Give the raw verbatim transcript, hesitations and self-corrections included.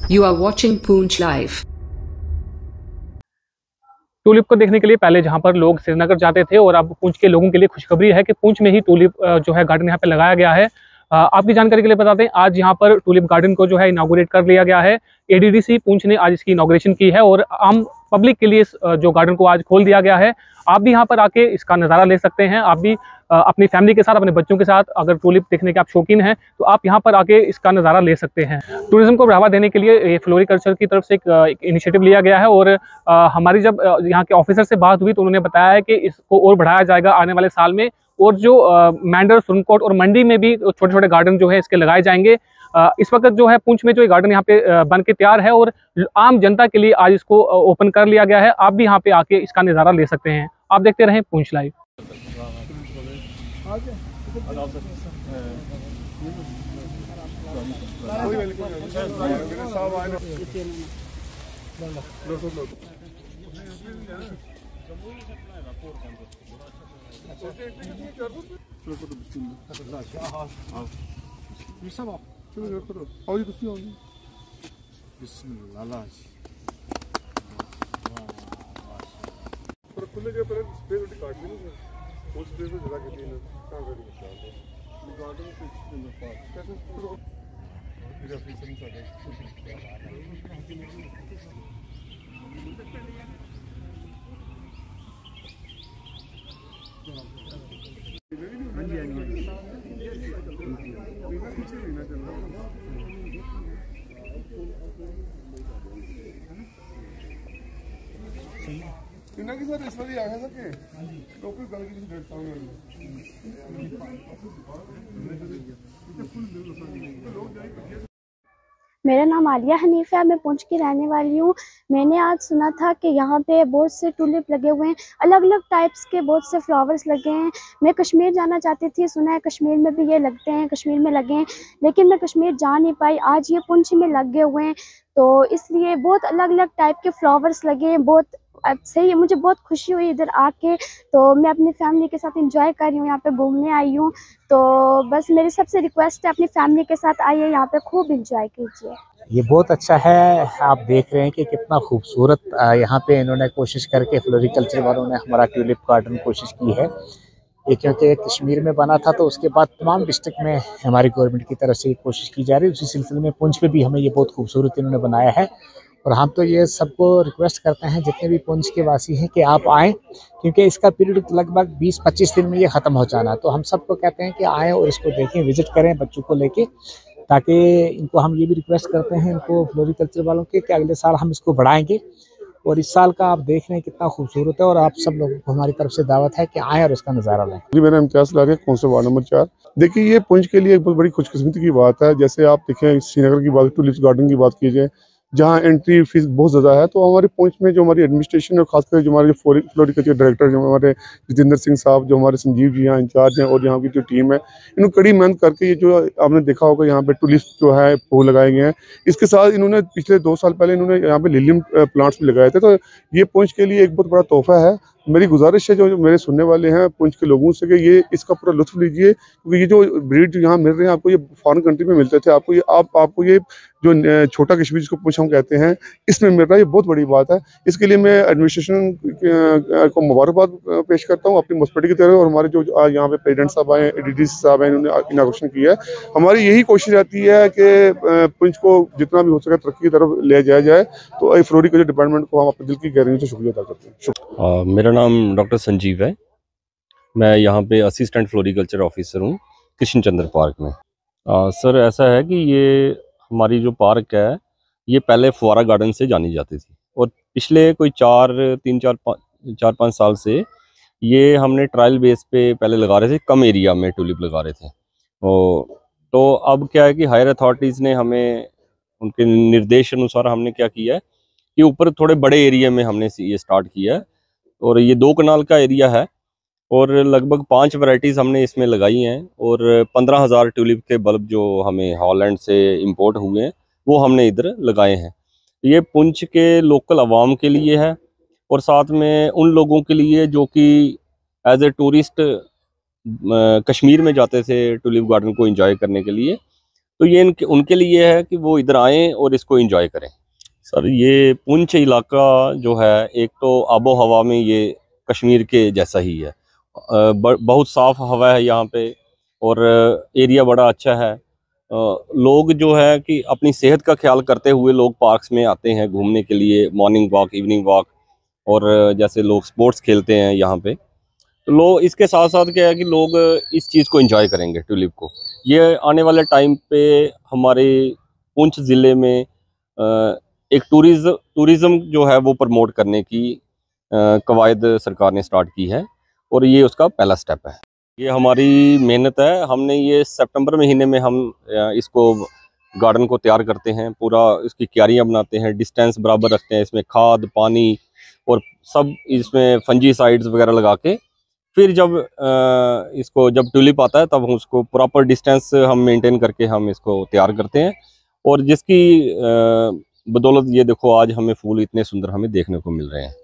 You are watching Poonch Live. Tulip को देखने के लिए पहले जहां पर लोग श्रीनगर जाते थे और अब पूंछ के लोगों के लिए खुशखबरी है कि पूंछ में ही टूलिप जो है गार्डन यहाँ पे लगाया गया है। आपकी जानकारी के लिए बता दें, आज यहाँ पर टूलिप गार्डन को जो है इनॉग्रेट कर लिया गया है। एडीडीसी पूंछ ने आज इसकी इनॉग्रेशन की है और आम पब्लिक के लिए जो गार्डन को आज खोल दिया गया है। आप भी यहाँ पर आके इसका नज़ारा ले सकते हैं। आप भी अपनी फैमिली के साथ, अपने बच्चों के साथ, अगर टूलिप देखने के आप शौकीन हैं तो आप यहाँ पर आके इसका नज़ारा ले सकते हैं। टूरिज्म को बढ़ावा देने के लिए ये फ्लोरिकल्चर की तरफ से एक, एक इनिशिएटिव लिया गया है और आ, हमारी जब यहाँ के ऑफिसर से बात हुई तो उन्होंने बताया है कि इसको और बढ़ाया जाएगा आने वाले साल में, और जो मैंडर, सुरनकोट और मंडी में भी छोटे छोटे गार्डन जो है इसके लगाए जाएंगे। इस वक्त जो है पूंछ में जो गार्डन यहाँ पे बन के तैयार है और आम जनता के लिए आज इसको ओपन कर लिया गया है। आप भी यहाँ पे आके इसका नज़ारा ले सकते हैं। आप देखते रहें पूंछ लाइव। इन्ना की सर इस बार आ गया सर के टोपी गल की डेढ़ साल में मेरा नाम आलिया हनीफ है, मैं पूंछ की रहने वाली हूँ। मैंने आज सुना था कि यहाँ पे बहुत से टूलिप लगे हुए हैं, अलग अलग टाइप्स के बहुत से फ्लावर्स लगे हैं। मैं कश्मीर जाना चाहती थी, सुना है कश्मीर में भी ये लगते हैं, कश्मीर में लगे हैं, लेकिन मैं कश्मीर जा नहीं पाई। आज ये पूंछ में लगे हुए हैं, तो इसलिए बहुत अलग अलग टाइप के फ्लावर्स लगे हैं। बहुत सही है, मुझे बहुत खुशी हुई इधर आके। तो मैं अपनी फैमिली के साथ एंजॉय कर रही हूँ, यहाँ पे घूमने आई हूँ। तो बस मेरी सबसे रिक्वेस्ट है, अपनी फैमिली के साथ आइए, यहाँ पे खूब एंजॉय कीजिए। ये बहुत अच्छा है। आप देख रहे हैं कि कितना खूबसूरत यहाँ पे इन्होंने कोशिश करके, फ्लोरिकल्चर वालों ने हमारा ट्यूलिप गार्डन कोशिश की है। ये क्योंकि कश्मीर में बना था तो उसके बाद तमाम डिस्ट्रिक्ट में हमारी गवर्नमेंट की तरफ से कोशिश की जा रही है। उसी सिलसिले में पुंछ में भी हमें ये बहुत खूबसूरत इन्होंने बनाया है। और हम तो ये सबको रिक्वेस्ट करते हैं, जितने भी पुंछ के वासी हैं, कि आप आएँ, क्योंकि इसका पीरियड लगभग बीस पच्चीस दिन में ये ख़त्म हो जाना। तो हम सबको कहते हैं कि आएँ और इसको देखें, विज़िट करें बच्चों को लेके, ताकि इनको हम ये भी रिक्वेस्ट करते हैं इनको फ्लोरिकल्चर वालों के कि अगले साल हम इसको बढ़ाएंगे। और इस साल का आप देख रहे हैं कितना खूबसूरत है, और आप सब लोगों को हमारी तरफ से दावत है कि आएँ और इसका नज़ारा लें। जी, मेरा इम्तियाज़ लागे, कौंसल वार्ड नंबर चार। देखिए, ये पुंछ के लिए एक बहुत बड़ी खुशकिस्मती की बात है। जैसे आप देखें, श्रीनगर की बात, टूलिप गार्डन की बात कीजिए, जहाँ एंट्री फीस बहुत ज़्यादा है, तो हमारे पुंछ में जो हमारी एडमिनिस्ट्रेशन और खासकर जो हमारे फ्लोरिकल्चर डायरेक्टर जो हमारे जितेंद्र सिंह साहब, जो हमारे संजीव जी यहाँ इंचार्ज हैं, और यहाँ की जो टीम है, इन्होंने कड़ी मेहनत करके ये जो आपने देखा होगा यहाँ पे टूलिप जो है फूल लगाए गए हैं। इसके साथ इन्होंने पिछले दो साल पहले इन्होंने यहाँ पे लिलियम प्लांट्स भी लगाए थे। तो ये पुंछ के लिए एक बहुत बड़ा तोहफा है। मेरी गुजारिश है जो मेरे सुनने वाले हैं पुंछ के लोगों से, कि ये इसका पूरा लुत्फ लीजिए, क्योंकि ये जो ब्रीड जो यहाँ मिल रहे हैं आपको, ये फॉरेन कंट्री में मिलते थे, आपको ये आप आपको ये जो छोटा कश्मीर जिसको पुंछ हम कहते हैं, इसमें मिल रहा है। ये बहुत बड़ी बात है। इसके लिए मैं एडमिनिस्ट्रेशन को मुबारकबाद पेश करता हूँ अपनी म्यूनिसिपैलिटी की तरफ, और हमारे जो आज यहाँ पे प्रेसिडेंट साहब आए, एडीडी साहब हैं, इन्होंने इनॉग्रेशन किया है। हमारी यही कोशिश रहती है कि पुंछ को जितना भी हो सके तरक्की की तरफ ले जाया जाए। तो फ्लोरिकल्चर डिपार्टमेंट को हम अपने दिल की गहराइयों से शुक्रिया अदा करते हैं। मेरा नाम डॉक्टर संजीव है। मैं यहाँ पे असिस्टेंट फ्लोरिकल्चर ऑफिसर हूँ कृष्ण चंद्र पार्क में। आ, सर ऐसा है कि ये हमारी जो पार्क है, ये पहले फुवारा गार्डन से जानी जाती थी, और पिछले कोई चार तीन चार पाँच चार पाँच साल से ये हमने ट्रायल बेस पे पहले लगा रहे थे, कम एरिया में टूलिप लगा रहे थे। और तो अब क्या है कि हायर अथॉरिटीज़ ने हमें, उनके निर्देश अनुसार हमने क्या किया है कि ऊपर थोड़े बड़े एरिया में हमने ये स्टार्ट किया है। और ये दो कनाल का एरिया है, और लगभग पांच वैरायटीज़ हमने इसमें लगाई हैं, और पंद्रह हज़ार ट्यूलिप के बल्ब जो हमें हॉलैंड से इंपोर्ट हुए हैं वो हमने इधर लगाए हैं। ये पुंछ के लोकल आवाम के लिए है, और साथ में उन लोगों के लिए जो कि एज ए टूरिस्ट कश्मीर में जाते थे टूलिप गार्डन को एंजॉय करने के लिए। तो ये इनके उनके लिए है कि वो इधर आएँ और इसको एंजॉय करें। सर ये पुंछ इलाका जो है, एक तो आबो हवा में ये कश्मीर के जैसा ही है, अ, ब- बहुत साफ हवा है यहाँ पे और एरिया बड़ा अच्छा है। अ, लोग जो है कि अपनी सेहत का ख्याल करते हुए लोग पार्क्स में आते हैं घूमने के लिए, मॉर्निंग वॉक, इवनिंग वॉक, और जैसे लोग स्पोर्ट्स खेलते हैं यहाँ पे, तो लोग इसके साथ साथ क्या है कि लोग इस चीज़ को एंजॉय करेंगे, ट्यूलिप को। ये आने वाले टाइम पे हमारे पुंछ ज़िले में अ, एक टूरिज्म टूरिज़्म जो है वो प्रमोट करने की अ, कवायद सरकार ने स्टार्ट की है और ये उसका पहला स्टेप है। ये हमारी मेहनत है। हमने ये सितंबर महीने में हम अ, इसको गार्डन को तैयार करते हैं, पूरा इसकी क्यारियाँ बनाते हैं, डिस्टेंस बराबर रखते हैं, इसमें खाद, पानी और सब इसमें फंजीसाइड्स वगैरह लगा के, फिर जब अ, इसको जब ट्यूलिप आता है तब हम उसको प्रॉपर डिस्टेंस हम मेंटेन करके हम इसको तैयार करते हैं, और जिसकी अ, बदौलत ये देखो आज हमें फूल इतने सुंदर हमें देखने को मिल रहे हैं।